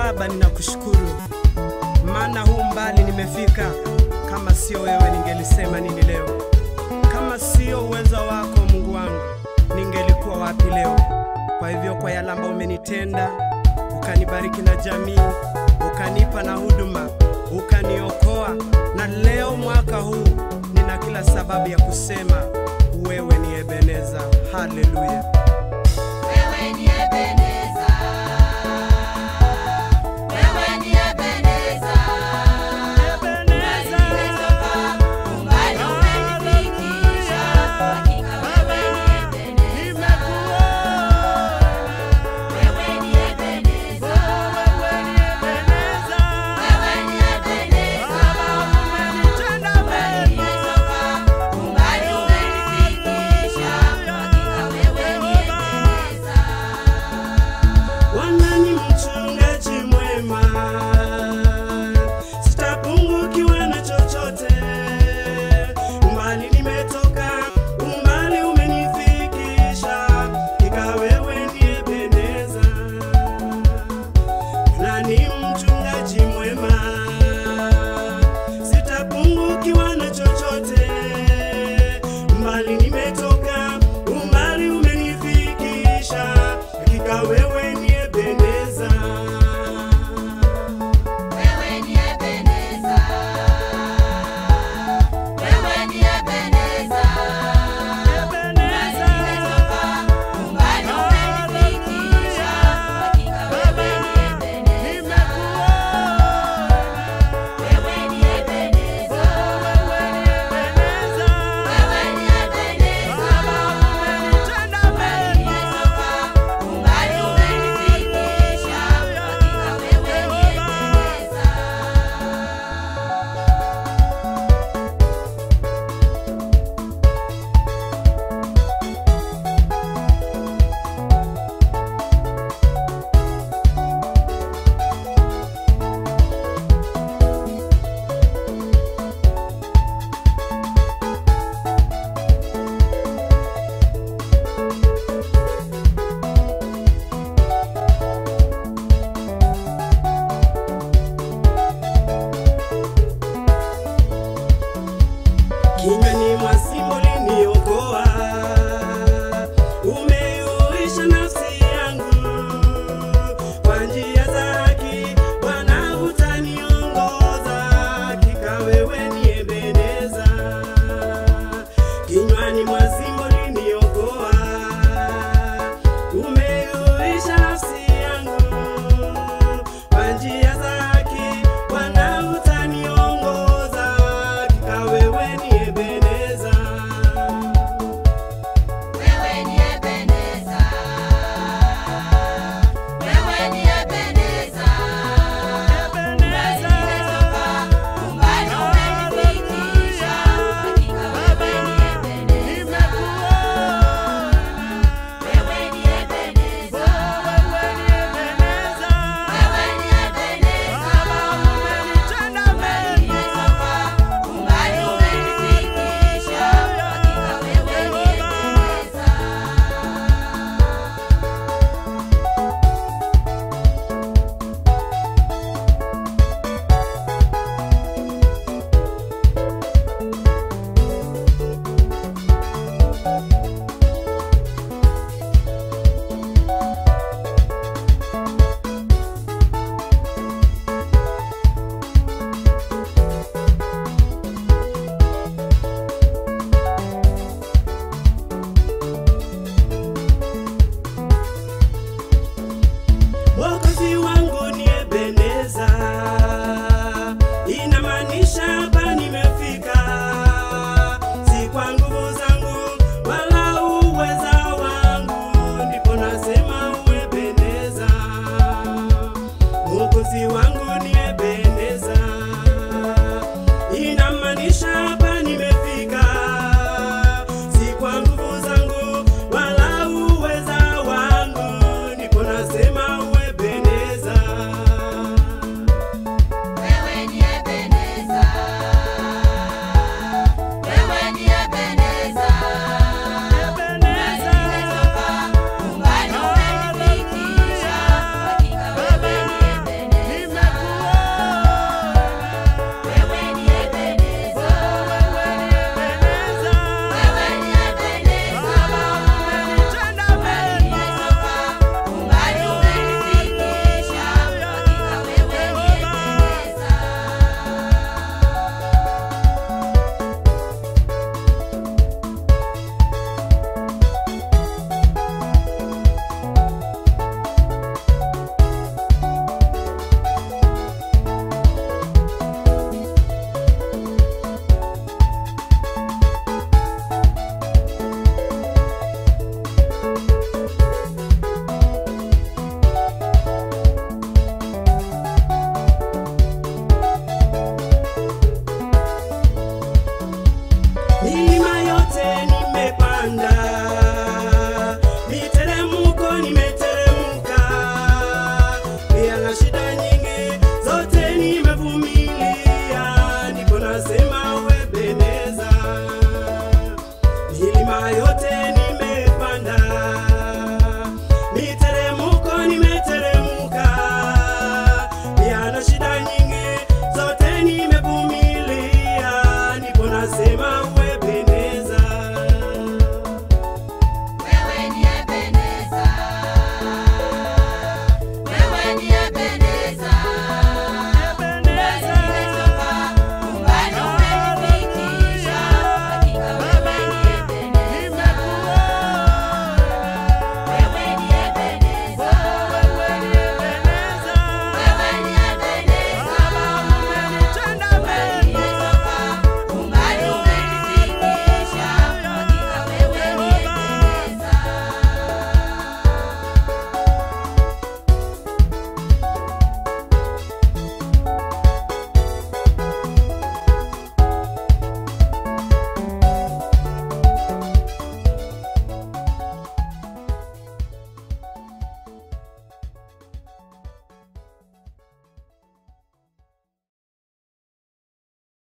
Baba ninakushukuru, maana huu mbali nimefika. Kama sio wewe ningelisema nini leo? Kama sio uwezo wako Mungu wangu, ningelikuwa wapi leo? Kwa hivyo kwa yale ambayo umenitenda, ukanibariki na jamii, ukanipa na huduma, ukaniokoa, na leo mwaka huu nina kila sababu ya kusema wewe ni Ebeneza. Haleluya. Wewe ni Ebeneza. Wewe ni Ebeneza. Ebeneza. Umbali umenifikisha. Hakika wewe ni Ebeneza. Wewe ni Ebeneza. Wewe ni Ebeneza. Wewe ni Ebeneza. Umbali umenifikisha. Hakika wewe ni yote